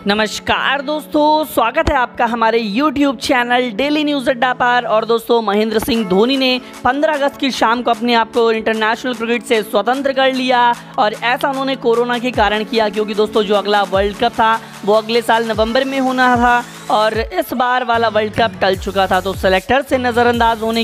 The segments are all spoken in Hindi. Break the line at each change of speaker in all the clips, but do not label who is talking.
नमस्कार दोस्तों, स्वागत है आपका हमारे YouTube चैनल डेली न्यूज़ अड्डा पर। और दोस्तों, महेंद्र सिंह धोनी ने 15 अगस्त की शाम को अपने आप को इंटरनेशनल क्रिकेट से स्वतंत्र कर लिया। और ऐसा उन्होंने कोरोना के कारण किया, क्योंकि दोस्तों जो अगला वर्ल्ड कप था वो अगले साल नवंबर में होना था और इस बार वाला वर्ल्ड कप टल चुका था। तो सेलेक्टर से नज़रअंदाज होने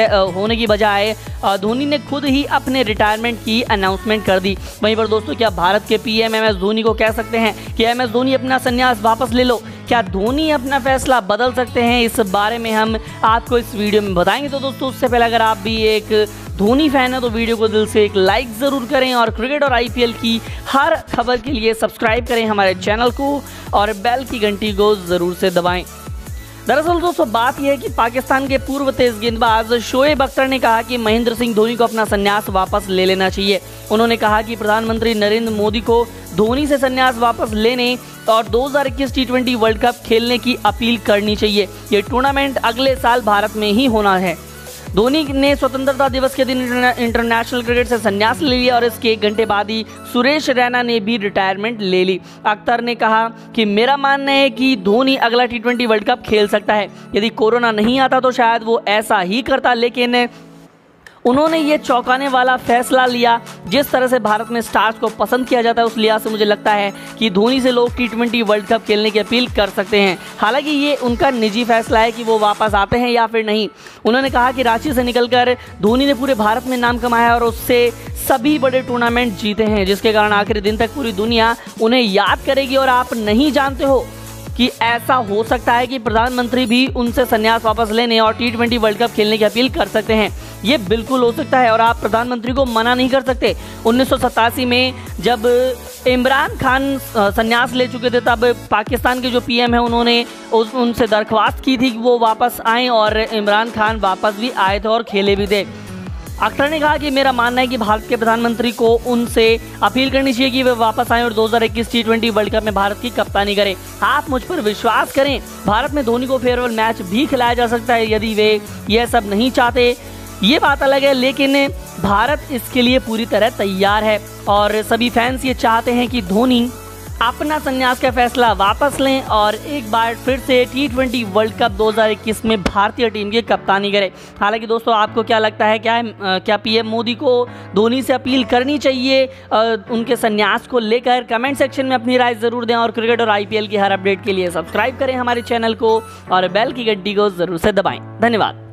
की बजाय धोनी ने खुद ही अपने रिटायरमेंट की अनाउंसमेंट कर दी। वहीं पर दोस्तों, क्या भारत के पीएम MS धोनी को कह सकते हैं कि MS धोनी अपना संन्यास वापस ले लो? क्या धोनी अपना फैसला बदल सकते हैं? इस बारे में हम आपको इस वीडियो में बताएंगे। तो दोस्तों, उससे पहले अगर आप भी एक धोनी फैन है तो वीडियो को दिल से एक लाइक ज़रूर करें और क्रिकेट और IPL की हर खबर के लिए सब्सक्राइब करें हमारे चैनल को और बेल की घंटी को ज़रूर से दबाएं। दरअसल दोस्तों, बात यह है कि पाकिस्तान के पूर्व तेज गेंदबाज शोएब अख्तर ने कहा कि महेंद्र सिंह धोनी को अपना संन्यास वापस ले लेना चाहिए। उन्होंने कहा कि प्रधानमंत्री नरेंद्र मोदी को धोनी से संन्यास वापस लेने और 2021 T20 वर्ल्ड कप खेलने की अपील करनी चाहिए। ये टूर्नामेंट अगले साल भारत में ही होना है। धोनी ने स्वतंत्रता दिवस के दिन इंटरनेशनल क्रिकेट से संन्यास ले लिया और इसके 1 घंटे बाद ही सुरेश रैना ने भी रिटायरमेंट ले ली। अख्तर ने कहा कि मेरा मानना है कि धोनी अगला T20 वर्ल्ड कप खेल सकता है। यदि कोरोना नहीं आता तो शायद वो ऐसा ही करता, लेकिन उन्होंने ये चौंकाने वाला फैसला लिया। जिस तरह से भारत में स्टार्स को पसंद किया जाता है, उस लिहाज से मुझे लगता है कि धोनी से लोग T20 वर्ल्ड कप खेलने की अपील कर सकते हैं। हालांकि ये उनका निजी फैसला है कि वो वापस आते हैं या फिर नहीं। उन्होंने कहा कि रांची से निकलकर धोनी ने पूरे भारत में नाम कमाया और उससे सभी बड़े टूर्नामेंट जीते हैं, जिसके कारण आखिरी दिन तक पूरी दुनिया उन्हें याद करेगी। और आप नहीं जानते हो कि ऐसा हो सकता है कि प्रधानमंत्री भी उनसे संन्यास वापस लेने और T20 वर्ल्ड कप खेलने की अपील कर सकते हैं। ये बिल्कुल हो सकता है और आप प्रधानमंत्री को मना नहीं कर सकते। 1987 में जब इमरान खान संन्यास ले चुके थे, तब पाकिस्तान के जो PM है उन्होंने उनसे दरख्वास्त की थी कि वो वापस आएँ और इमरान खान वापस भी आए थे और खेले भी थे। अख्तर ने कहा कि मेरा मानना है कि भारत के प्रधानमंत्री को उनसे अपील करनी चाहिए कि वे वापस आएं और 2021 T20 वर्ल्ड कप में भारत की कप्तानी करें। आप मुझ पर विश्वास करें, भारत में धोनी को फेयरवेल मैच भी खिलाया जा सकता है यदि वे यह सब नहीं चाहते। ये बात अलग है, लेकिन भारत इसके लिए पूरी तरह तैयार है और सभी फैंस ये चाहते हैं कि धोनी अपना संन्यास का फैसला वापस लें और एक बार फिर से T20 वर्ल्ड कप 2021 में भारतीय टीम की कप्तानी करें। हालांकि दोस्तों, आपको क्या लगता है, क्या PM मोदी को धोनी से अपील करनी चाहिए उनके संन्यास को लेकर? कमेंट सेक्शन में अपनी राय ज़रूर दें और क्रिकेट और IPL की हर अपडेट के लिए सब्सक्राइब करें हमारे चैनल को और बेल की घंटी को ज़रूर से दबाएँ। धन्यवाद।